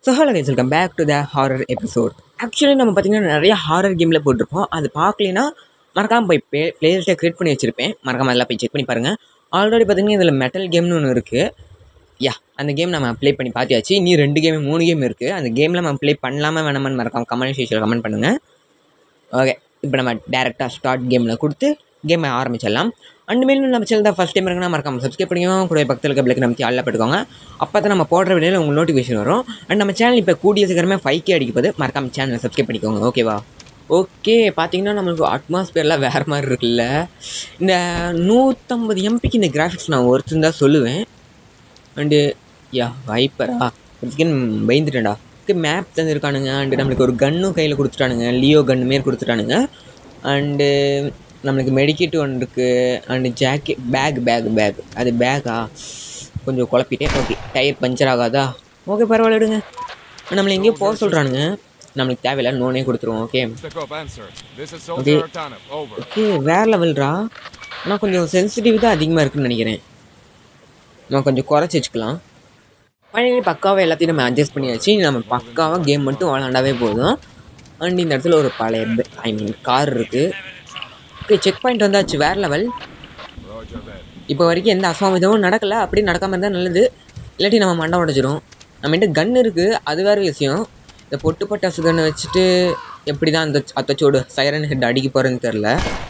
So hello guys, welcome back to the horror episode. Actually நம்ம பார்த்திங்கன்னா நிறைய horror கேமில் போட்டிருப்போம். அது பார்க்கலனா மறக்காமல் போய் பிளேலிஸ்ட்டை க்ரியேட் பண்ணி வச்சுருப்பேன். மறக்காமல் அதெல்லாம் போய் செக் பண்ணி பாருங்கள். ஆல்ரெடி பார்த்திங்கன்னா இதில் மெட்டல் கேம்னு ஒன்று இருக்குது. அந்த கேம் நம்ம ப்ளே பண்ணி பார்த்தியாச்சு. இன்னும் 2 கேம் 3 கேம் இருக்குது. அந்த கேமில் நம்ம ப்ளே பண்ணலாமா வேணாமான்னு மறக்காமல் கமெண்ட் செக்ஷனில் கமெண்ட் பண்ணுங்கள். ஓகே, இப்போ நம்ம டேரெக்டாக ஸ்டார்ட் கேமில் கொடுத்து கேமை ஆரம்பிச்சிடலாம். அண்ட் மேலும் நம்ம சேனல் தான் ஃபஸ்ட் டைம் இருக்குன்னா மறக்காமல் சப்ஸ்கிரைப் பண்ணிக்கோங்க. கூட பக்கத்தில் இருக்க பிள்ளைக்கு நம்ம ஆளில் போட்டுக்கோங்க. அப்போ தான் நம்ம போடுற வீடியோவில் உங்களுக்கு நோட்டிஃபிகேஷன் வரும். அண்ட் நம்ம சேனல் இப்போ கூடிய சீக்கிரமே 5K அடிக்கப்போது. மறக்காமல் சேனலை சப்ஸ்கிரைப் பண்ணிக்கோங்க. ஓகேவா? ஓகே, பார்த்தீங்கன்னா நம்மளுக்கு அட்மாஸ்பியர்லாம் வேறு மாதிரி இருக்குல்ல. இந்த 150 MBக்கு இந்த கிராஃபிக்ஸ் நான் ஒருத்தன் தான் சொல்லுவேன். அண்டு வைப்பரா பயந்துட்டேன்டா. மேப் தந்துருக்கானுங்க. அண்டு நம்மளுக்கு ஒரு கன்னும் கையில் கொடுத்துட்டானுங்க. லியோ கன்னு மாரி கொடுத்துட்டானுங்க. அண்டு நம்மளுக்கு மெடிக்கெட் ஒன்று இருக்குது. அண்டு ஜாக்கெட் பேக் அது பேக்கா கொஞ்சம் குழப்பிட்டேன். ஓகே, டயர் பஞ்சர் ஆகாதா? ஓகே, பரவாயில்ல விடுங்க. நம்மளை எங்கேயோ போக சொல்கிறானுங்க. நம்மளுக்கு தேவையில்லை, நோனே கொடுத்துருவோம். ஓகே ஓகே ஓகே, வேறு லெவல்ரா. ஆனால் கொஞ்சம் சென்சிட்டிவ் தான் அதிகமாக இருக்குதுன்னு நினைக்கிறேன். நம்ம கொஞ்சம் குறைச்சி வச்சுக்கலாம். ஃபைனலி பக்காவாக எல்லாத்தையும் நம்ம அட்ஜஸ்ட் பண்ணியாச்சு. நம்ம பக்காவாக கேம் மட்டும் விளாண்டாவே போதும். அண்ட் இந்த இடத்துல ஒரு பழைய கார் இருக்குது. ஓகே, செக் பாயிண்ட் வந்தாச்சு. வேறு லெவல். இப்போ வரைக்கும் எந்த அசம்பாவிதமும் நடக்கலை. அப்படி நடக்காமல் இருந்தால் நல்லது. இல்லாட்டி நம்ம மண்டை உடச்சிடும். நம்மகிட்ட கன் இருக்குது, அது வேறு விஷயம். இந்த பொட்டு பட்டாசு கன்னை வச்சுட்டு எப்படி தான் அந்த அத்தச்சோடு சைரன் ஹெட் அடிக்க போகிறேன்னு தெரில.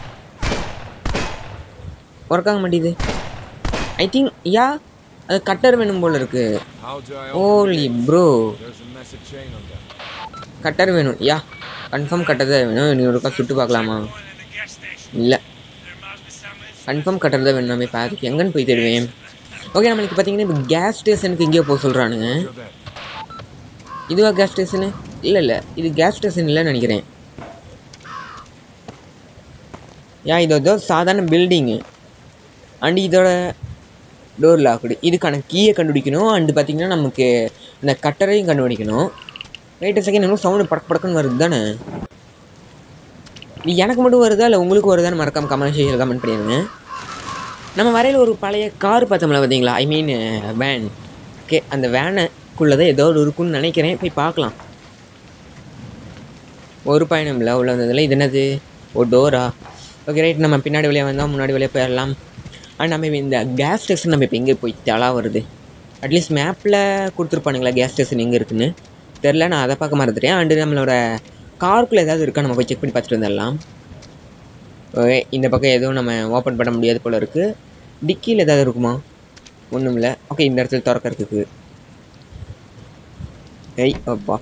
ஒர்க்காக மாட்டேது. ஐ திங்க் அது கட்டர் வேணும் போல் இருக்குது. ஓலி ப்ரோ, கட்டர் வேணும். கன்ஃபார்ம் கட்டர் தான் வேணும். நீ ஒருக்கா சுட்டு பார்க்கலாமா? இல்லை, கன்ஃபார்ம் கட்டர் தான் வேணும். நம்ம பார்த்து எங்கன்னு போய் தேடுவேன். ஓகே, நம்மளுக்கு பார்த்தீங்கன்னா இப்போ கேஸ் ஸ்டேஷனுக்கு எங்கேயோ போக சொல்கிறானுங்க. இதுவா கேஸ் ஸ்டேஷனு? இல்லை, இது கேஸ் ஸ்டேஷன் இல்லைன்னு நினைக்கிறேன். இது ஏதோ சாதாரண பில்டிங்கு. அண்டு இதோட டோர் லாக்குடு. இதுக்கான கீயை கண்டுபிடிக்கணும். அண்டு பார்த்திங்கன்னா நமக்கு இந்த கட்டரையும் கண்டுபிடிக்கணும். வெயிட் செகண்ட், இன்னும் சவுண்டு படக்குன்னு வருது தானே. இது எனக்கு மட்டும் வருதா இல்லை உங்களுக்கு வருதான்னு மறக்காமல் கமெண்ட் செக்ஷனில் கமெண்ட் பண்ணிடுங்க. நம்ம வரையில் ஒரு பழைய கார் பார்த்தோம்ல பார்த்தீங்களா, ஐ மீன் வேன். ஓகே, அந்த வேனுக்குள்ளே தான் ஏதோ ஒரு இருக்குன்னு நினைக்கிறேன். போய் பார்க்கலாம். ஒரு பயணம் இல்லை உள்ள வந்ததில்லை. இது என்னது? ஓ, டோரா. ஓகே ரைட், நம்ம பின்னாடி வழியாக வந்தால் முன்னாடி வழியாக போயிடலாம். அண்ட் நம்ம இந்த கேஸ் ஸ்டேஷன் நம்ம இப்போ எங்கே போய் தலா வருது? அட்லீஸ்ட் மேப்பில் கொடுத்துருப்பானுங்களா கேஸ் ஸ்டேஷன் எங்கே இருக்குதுன்னு தெரில. நான் அதை பார்க்க மறந்துட்டேன். அண்டு நம்மளோட காருக்குள்ளே ஏதாவது இருக்கா நம்ம போய் செக் பண்ணி பார்த்துட்டு வந்துடலாம். ஓகே, இந்த பக்கம் எதுவும் நம்ம ஓப்பன் பண்ண முடியாது போல் இருக்குது. டிக்கியில் ஏதாவது இருக்குமா? ஒன்றும் இல்லை. ஓகே, இந்த இடத்துல திறக்கிறதுக்கு அப்பா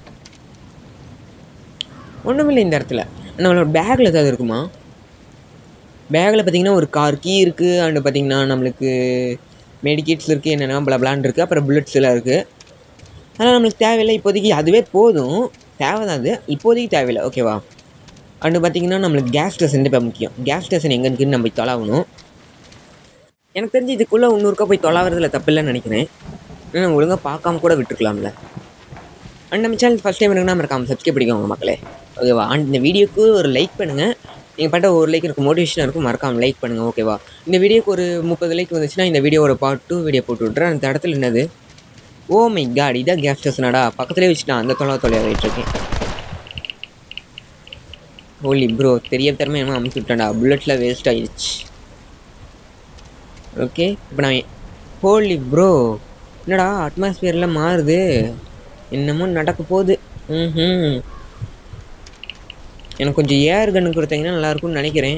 ஒன்றும் இல்லை. இந்த இடத்துல நம்மளோட பேக்கில் ஏதாவது இருக்குமா? பேக்கில் பார்த்திங்கன்னா ஒரு கார் கீ இருக்குது. அண்டு பார்த்திங்கன்னா நம்மளுக்கு மெடிக்கேட்ஸ் இருக்குது, என்னென்னா பிளான் இருக்குது. அப்புறம் புல்லட்ஸ் எல்லாம் இருக்குது. ஆனால் நம்மளுக்கு தேவையில்லை இப்போதைக்கு. அதுவே போதும், தேவை தான் அது. இப்போதைக்கு தேவையில்லை. ஓகேவா? அண்டு பார்த்திங்கன்னா நம்மளுக்கு கேஸ் ஸ்டேஷன் இப்போ முக்கியம். கேஸ் ஸ்டேஷன் எங்கே இருக்குதுன்னு நம்ம போய் தொலாகணும். எனக்கு தெரிஞ்சு இதுக்குள்ளே இன்னொருக்கா போய் தொலாகிறதுல தப்பு இல்லைன்னு நினைக்கிறேன். ஏன்னா ஒழுங்காக பார்க்காம கூட விட்டுருக்கலாம்ல. அண்ட் நம்ம சேனல் ஃபஸ்ட் டைம் இருக்குன்னா மறக்காமல் சப்ஸ்கிரைப் பண்ணிக்கோங்க மக்களே. ஓகேவா? அண்ட் இந்த வீடியோக்கு ஒரு லைக் பண்ணுங்கள். நீங்கள் பட்ட ஒரு லைக் எனக்கு மோட்டிவேஷனாக இருக்கும். மறக்காமல் லைக் பண்ணுங்கள். ஓகேவா? இந்த வீடியோக்கு ஒரு 30 லைக் வந்துச்சுன்னா இந்த வீடியோவோட பார்ட் 2 வீடியோ போட்டு விட்றேன். அந்த இடத்துல என்னது? ஓ மை காட், இதான் கேஸ் ஸ்டேஷனாடா. பக்கத்துலேயே வச்சுட்டான். அந்த தொலையாக ஆகிட்டுருக்கேன். ஹோலி ப்ரோ, தெரிய திறமை என்ன அமுச்சு விட்டான்டா. புல்லட்லாம் வேஸ்ட் ஆகிடுச்சு. ஓகே, இப்போ நான் ஹோலி ப்ரோ, என்னடா அட்மாஸ்பியர்லாம் மாறுது, என்னமோ நடக்க போகுது. எனக்கு கொஞ்சம் ஏர் கன்று கொடுத்தீங்கன்னா நல்லாயிருக்கும்னு நினைக்கிறேன்.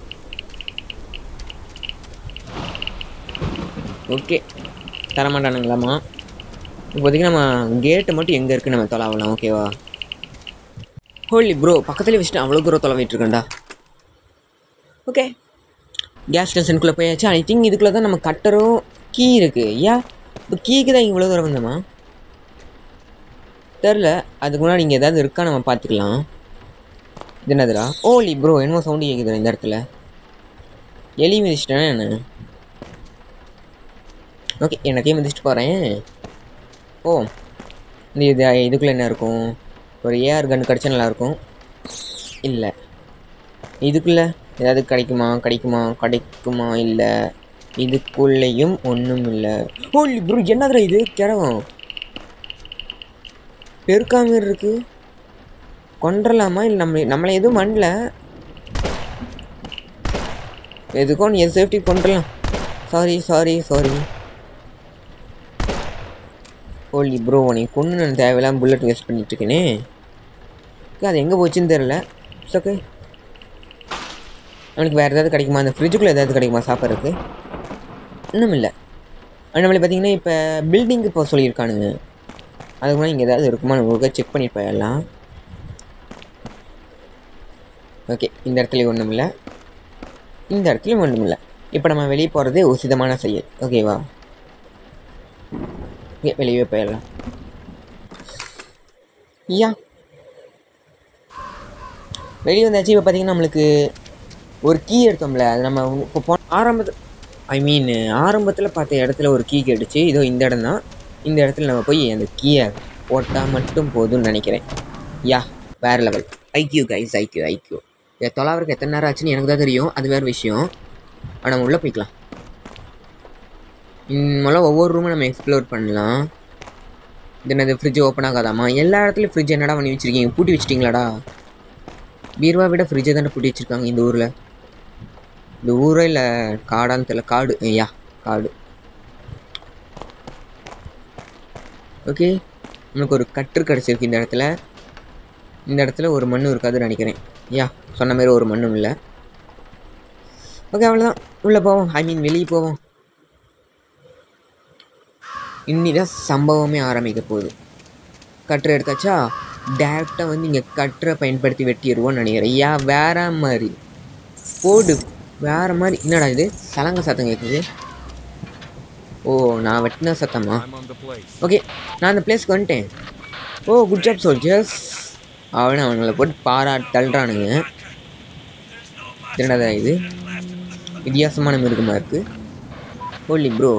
ஓகே, தரமாட்டானுங்களாம்மா. இப்போதைக்கு நம்ம கேட்டு மட்டும் எங்கே இருக்குது நம்ம தொலாவலாம். ஓகேவா? ஹோலி ப்ரோ, பக்கத்துலேயே வச்சுட்டு அவ்வளோ தூரம் தொலைவிட்டுருக்கேன்டா. ஓகே, கேஸ் ஸ்டேஷனுக்குள்ளே போயாச்சு. ஐ திங்க் இதுக்குள்ளே தான் நம்ம கட்டரும் கீ இருக்குது. இப்போ கீக்கு தான் இவ்வளோ தூரம் வந்தோமா தெரில. அதுக்கு முன்னாடி இங்கே ஏதாவது இருக்கா நம்ம பார்த்துக்கலாம். இது என்னதுடா? ஹோலி ப்ரோ, என்னமோ சவுண்டு கேட்குது இந்த இடத்துல. எலி மிதிச்சிட்டேன் என்ன? ஓகே, என்னத்தையும் மிதிச்சிட்டு போகிறேன். ஓ, இதுக்குள்ளே என்ன இருக்கும்? ஒரு ஏஆர் கன் கிடச்சா நல்லாயிருக்கும். இல்லை, இதுக்குள்ளே ஏதாவது கிடைக்குமா? இல்லை, இதுக்குள்ளேயும் ஒன்றும் இல்லை. ஹோலி ப்ரோ, என்னதுடா இது? கிழவன் பெருக்காம இருக்குது. கொண்டுடலாமா இல்லை நம்மளை எதுவும் பண்ணல, எதுக்கோ நீ எது சேஃப்டி கொண்டுடலாம். சாரி. ஹோலி ப்ரோ, நீ கொண்டு நான் தேவையில்லாம புல்லட் வேஸ்ட் பண்ணிட்டுருக்கேனே. அது எங்கே போச்சுன்னு தெரில. It's okay. நம்மளுக்கு வேறு ஏதாவது கிடைக்குமா, அந்த ஃப்ரிட்ஜுக்குள்ளே ஏதாவது கிடைக்குமா சாப்பிட்றதுக்கு? இன்னும் இல்லை. நம்மளை பார்த்தீங்கன்னா இப்போ பில்டிங்கு போக சொல்லியிருக்கானுங்க. அதுக்கு முன்னாடி இங்கே ஏதாவது இருக்குமா உங்களுக்கு செக் பண்ணிட்டு போயிடலாம். ஓகே, இந்த இடத்துலையும் ஒன்றும் இல்லை, இந்த இடத்துலையும் ஒன்றும் இல்லை. இப்போ நம்ம வெளியே போகிறது உசிதமான செயல். ஓகேவா? ஓகே, வெளியே போயிடலாம். வெளியே வந்தாச்சு. இப்போ பார்த்தீங்கன்னா நம்மளுக்கு ஒரு கீ எடுத்தோம்ல, அது நம்ம இப்போ ஆரம்பத்தில் பார்த்த இடத்துல ஒரு கீ கேட்டுச்சு. இதோ இந்த இடம் தான். இந்த இடத்துல நம்ம போய் அந்த கீயை போட்டால் மட்டும் போதும்னு நினைக்கிறேன். வேறு லெவல். IQ guys, IQ. இதை தொலைவருக்கு எத்தனை நேரம் ஆச்சுன்னு எனக்கு தான் தெரியும், அது வேறு விஷயம். ஆனால் நம்ம உள்ளே போய்க்கலாம். முதல்ல ஒவ்வொரு ரூமும் நம்ம எக்ஸ்ப்ளோர் பண்ணலாம். இது என்னது, ஃப்ரிட்ஜ் ஓப்பன் ஆகாதாமா? எல்லா இடத்துலையும் ஃப்ரிட்ஜ் என்னடா பண்ணி வச்சுருக்கீங்க, பூட்டி வச்சிட்டிங்களாடா? பீர்வா விட ஃப்ரிட்ஜை தானே பூட்டி வச்சுருக்காங்க இந்த ஊரில். இந்த ஊரே இல்லை காடான்னு தெரியல. காடு, காடு. ஓகே, நமக்கு ஒரு கட்டு கிடச்சிருக்கு இந்த இடத்துல. இந்த இடத்துல ஒரு மண்ணும் இருக்காதுன்னு நினைக்கிறேன். சொன்ன மாதிரி ஒரு மண்ணும் இல்லை. ஓகே, அவ்வளோதான். உள்ளே போவோம், வெளியே போவோம். இன்னிதான் சம்பவமே ஆரம்பிக்க போகுது. கட்டுரை எடுத்தாச்சா, டேரெக்டாக வந்து இங்கே கட்டுரை பயன்படுத்தி வெட்டிடுவோன்னு நினைக்கிறேன். வேறு மாதிரி போடு, வேறு மாதிரி. என்னடா இது, சலங்க சத்தம் கேட்குது. ஓ, நான் வெட்டின சத்தமா? ஓகே, நான் அந்த பிளேஸ்க்கு வந்துட்டேன். Oh, good job soldiers. அவங்களை போட்டு தள்ளுறானுங்க. என்னடா இது, வித்தியாசமான மிருகமாக இருக்குது. ஹோலி ப்ரோ.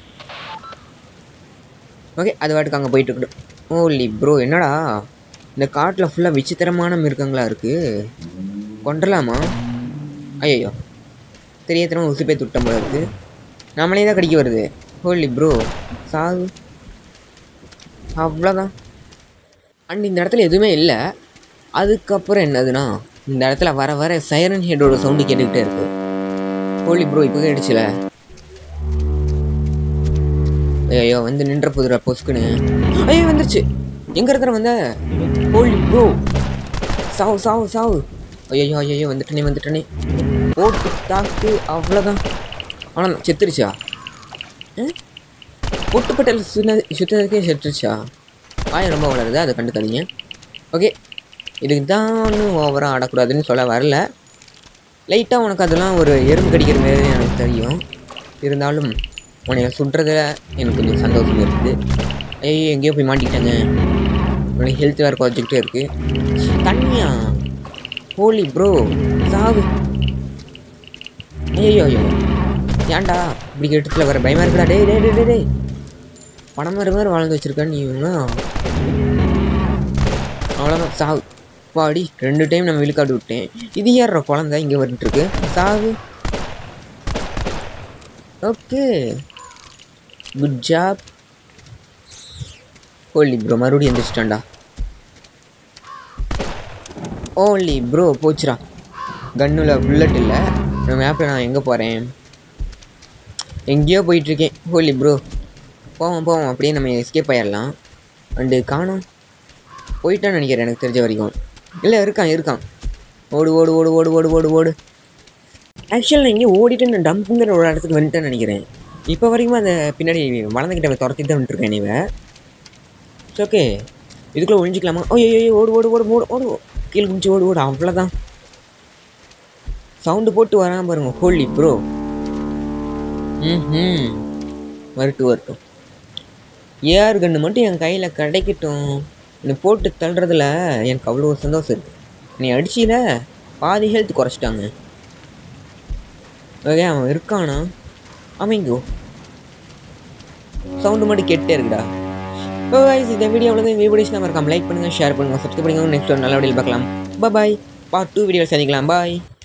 ஓகே, அது வாட்டுக்கு அங்கே போயிட்டுருக்கட்டும். ஹோலி ப்ரோ, என்னடா இந்த காட்டில் ஃபுல்லாக விசித்திரமான மிருகங்களாக இருக்குது. கொண்டுடலாமா? ஐயோ, தெரியாதரமாக உசுப்பே துட்டம் போல இருக்குது. நம்மளே தான் கடிக்க வருது. ஹோலி ப்ரோ, சாகு. அவ்வளோதான். அண்ட் இந்த இடத்துல எதுவுமே இல்லை. அதுக்கப்புறம் என்னதுன்னா, இந்த இடத்துல வர சைரன் ஹெட்டோட சவுண்டு கேட்டுக்கிட்டே இருக்குது. ஹோலி ப்ரோ, இப்போ கேட்டுச்சுல. ஐயோ, வந்து நின்ற புதுரா பொசுக்குன்னு. ஐயோ, வந்துருச்சு. எங்கே இருக்கிற வந்த? ஹோலி ப்ரோ, சாவு. ஐயோ, வந்துட்டனே. போட்டு தாக்கு. அவ்வளோதான். ஆனால் செத்துருச்சா? பொட்டுப்பட்டல் சுத்ததுக்கே செத்துருச்சா? வாய் ரொம்ப வளருது, அதை கண்டுக்காதீங்க. ஓகே, இதுக்கு தான் ஓவராக ஆடக்கூடாதுன்னு சொல்ல வரல. லைட்டாக உனக்கு அதெல்லாம் ஒரு எறும்பு கடிக்கிற மாதிரி எனக்கு தெரியும். இருந்தாலும் உன்னை சுடுறதுல எனக்கு கொஞ்சம் சந்தோஷம் இருக்குது. ஐயோ, எங்கேயோ போய் மாட்டிக்கிட்டாங்க. உனக்கு ஹெல்த் வேறு குறைச்சிக்கிட்டே இருக்குது. தண்ணியா? ஹோலி ப்ரோ, சாவு. ஐயோ, ஏன்டா இப்படி இடத்துல வர பயமாக இருக்குடா. டே பணம் மாதிரி வாழ்ந்து வச்சுருக்கான்னு நீ ஒன்றா. அவ்வளோதான், சாவு. பாடி 2 டைம் நம்ம விழுக்காடு விட்டேன். இது ஏற குழந்தை இங்கே வந்துட்டுருக்கு. சாவு. Okay, good job. Holy bro, மறுபடியும் எந்திரிச்சிட்டான்டா. ஹோலி ப்ரோ, போச்சுடா. கன்னில் புல்லட் இல்லை. நம்ம மேப்பில் நான் எங்கே போகிறேன்? எங்கேயோ போயிட்டுருக்கேன். ஹோலி ப்ரோ, போவோம். அப்படியே நம்ம எஸ்கேப் ஆகிடலாம். அண்டு காணோம், போயிட்டான்னு நினைக்கிறேன் எனக்கு தெரிஞ்ச வரைக்கும். இல்லை, இருக்கான். ஓடு. ஆக்சுவலாக நான் இங்கே ஓடிட்டு நான் டம்புங்கிற ஒரு இடத்துக்கு வந்துட்டேன்னு நினைக்கிறேன். இப்போ வரைக்கும் அந்த பின்னாடி வளர்ந்துக்கிட்ட துரத்திட்டு தான் வந்துட்டுருக்கேன். நீ இட்ஸ் ஓகே. இதுக்குள்ளே ஒழிஞ்சிக்கலாமா? ஐயோ, ஓடு. கீழே குடிச்சு ஓடு. அவ்வளோதான். சவுண்டு போட்டு வராமல் பாருங்க. ஹோலி ப்ரோ. வரட்டும். ஏஆர் கன்று மட்டும் என் கையில் கிடைக்கட்டும். என்னை போட்டு தள்ளுறதுல எனக்கு அவ்வளோ ஒரு சந்தோஷம் இருக்குது. நீ அடிச்சில பாதி ஹெல்த் குறைச்சிட்டாங்க. ஓகே, அவன் இருக்கானா? அமைங்கோ, சவுண்டு மட்டும் கேட்டே இருக்குடா. ஓ கைஸ், இந்த வீடியோ அவ்வளோதான். இந்த வீடியோஸ் நம்ம இருக்காம லைக் பண்ணுங்கள், ஷேர் பண்ணுங்கள், சப்ஸ்கிரைப் பண்ணுங்கள். நெக்ஸ்ட் ஒரு நல்ல வீடியோவில் பார்க்கலாம். பாய். பார்ட் 2 வீடியோவில் சந்திக்கலாம். பாய்.